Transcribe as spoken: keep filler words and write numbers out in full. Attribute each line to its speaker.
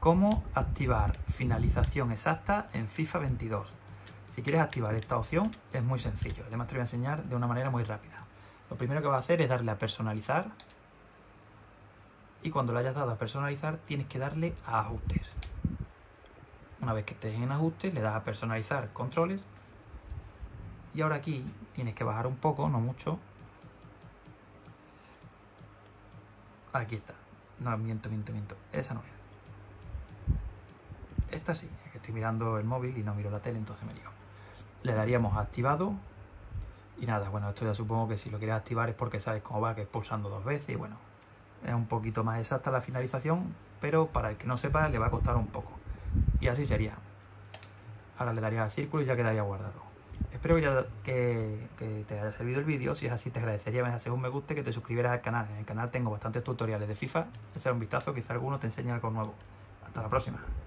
Speaker 1: cómo activar finalización exacta en FIFA veintidós. Si quieres activar esta opción es muy sencillo, además te voy a enseñar de una manera muy rápida. Lo primero que vas a hacer es darle a personalizar y cuando le hayas dado a personalizar tienes que darle a ajustes. Una vez que estés en ajustes le das a personalizar controles y ahora aquí tienes que bajar un poco, no mucho. Aquí está. No, miento, miento, miento. Esa no es. Esta sí, es que estoy mirando el móvil y no miro la tele, entonces me lío. Le daríamos a activado y nada, bueno, esto ya supongo que si lo quieres activar es porque sabes cómo va, que es pulsando dos veces y bueno, es un poquito más exacta la finalización, pero para el que no sepa le va a costar un poco. Y así sería. Ahora le daría al círculo y ya quedaría guardado. Espero que, ya, que, que te haya servido el vídeo. Si es así te agradecería que me dejases un me gusta y que te suscribieras al canal. En el canal tengo bastantes tutoriales de FIFA. Echar un vistazo, quizá alguno te enseñe algo nuevo. Hasta la próxima.